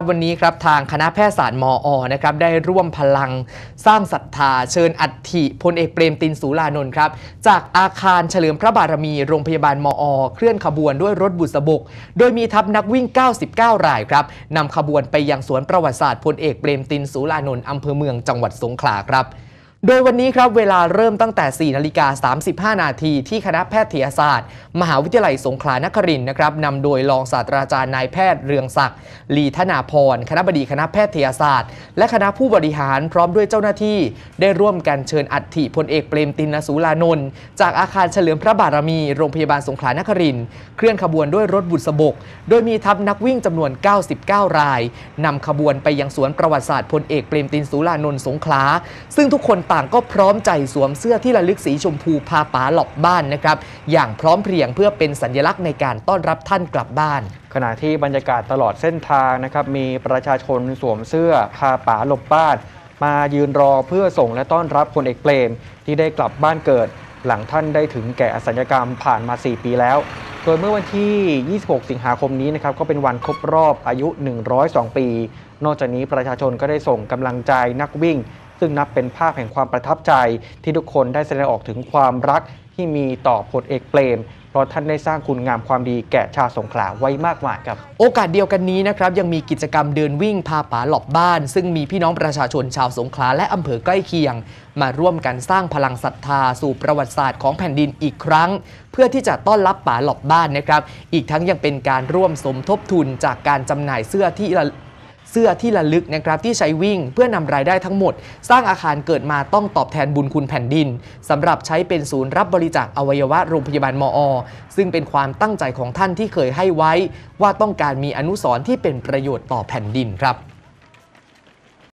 วันนี้ครับทางคณะแพทยศาสตร์มอ.นะครับได้ร่วมพลังสร้างศรัทธาเชิญอัฐิพลเอกเปรมติณสูรานนท์ครับจากอาคารเฉลิมพระบารมีโรงพยาบาลมอ.เคลื่อนขบวนด้วยรถบุษบกโดยมีทัพนักวิ่ง99รายครับนำขบวนไปยังสวนประวัติศาสตร์พลเอกเปรมติณสูรานนท์อำเภอเมืองจังหวัดสงขลาครับโดยวันนี้ครับเวลาเริ่มตั้งแต่ 4:35 นาทีที่คณะแพทยศาสตร์มหาวิทยาลัยสงขลานครินทร์นะครับนำโดยรองศาสตราจารย์นายแพทย์เรืองศักดิ์ลีธนาพรคณบดีคณะแพทยศาสตร์และคณะผู้บริหารพร้อมด้วยเจ้าหน้าที่ได้ร่วมกันเชิญอัฐิพลเอกเปรมติณสูรานนท์จากอาคารเฉลิมพระบารมีโรงพยาบาลสงขลานครินทร์เคลื่อนขบวนด้วยรถบุษบกโดยมีทัพนักวิ่งจำนวน99รายนำขบวนไปยังสวนประวัติศาสตร์พลเอกเปรมติณสูรานนท์สงขลาซึ่งทุกคนต่างก็พร้อมใจสวมเสื้อที่ระลึกสีชมพูพาป๋าหลบบ้านนะครับอย่างพร้อมเพรียงเพื่อเป็นสัญลักษณ์ในการต้อนรับท่านกลับบ้านขณะที่บรรยากาศตลอดเส้นทางนะครับมีประชาชนสวมเสื้อพาป๋าหลบบ้านมายืนรอเพื่อส่งและต้อนรับพลเอกเปรมที่ได้กลับบ้านเกิดหลังท่านได้ถึงแก่อสัญญกรรมผ่านมา4ปีแล้วโดยเมื่อวันที่26สิงหาคมนี้นะครับก็เป็นวันครบรอบอายุ102ปีนอกจากนี้ประชาชนก็ได้ส่งกำลังใจนักวิ่งซึ่งนับเป็นภาพแห่งความประทับใจที่ทุกคนได้แสดงออกถึงความรักที่มีต่อพลเอกเปรมเพราะท่านได้สร้างคุณงามความดีแก่ชาวสงขลาไว้มากมายครับโอกาสเดียวกันนี้นะครับยังมีกิจกรรมเดินวิ่งพาป๋าหลบบ้านซึ่งมีพี่น้องประชาชนชาวสงขลาและอำเภอใกล้เคียงมาร่วมกันสร้างพลังศรัทธาสู่ประวัติศาสตร์ของแผ่นดินอีกครั้งเพื่อที่จะต้อนรับป๋าหลบบ้านนะครับอีกทั้งยังเป็นการร่วมสมทบทุนจากการจำหน่ายเสื้อที่ระลึกนะครับที่ใช้วิ่งเพื่อนำรายได้ทั้งหมดสร้างอาคารเกิดมาต้องตอบแทนบุญคุณแผ่นดินสำหรับใช้เป็นศูนย์รับบริจาคอวัยวะโรงพยาบาลมอ.ซึ่งเป็นความตั้งใจของท่านที่เคยให้ไว้ว่าต้องการมีอนุสรณ์ที่เป็นประโยชน์ต่อแผ่นดินครับ